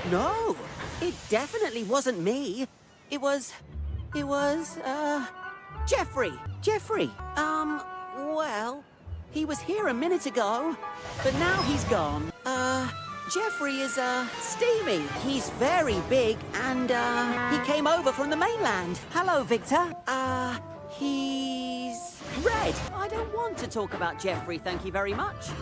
No, it definitely wasn't me. It was, Jeffrey. Jeffrey. Well, he was here a minute ago, but now he's gone. Jeffrey is, steamy. He's very big, and, he came over from the mainland. Hello, Victor. He's red. I don't want to talk about Jeffrey, thank you very much.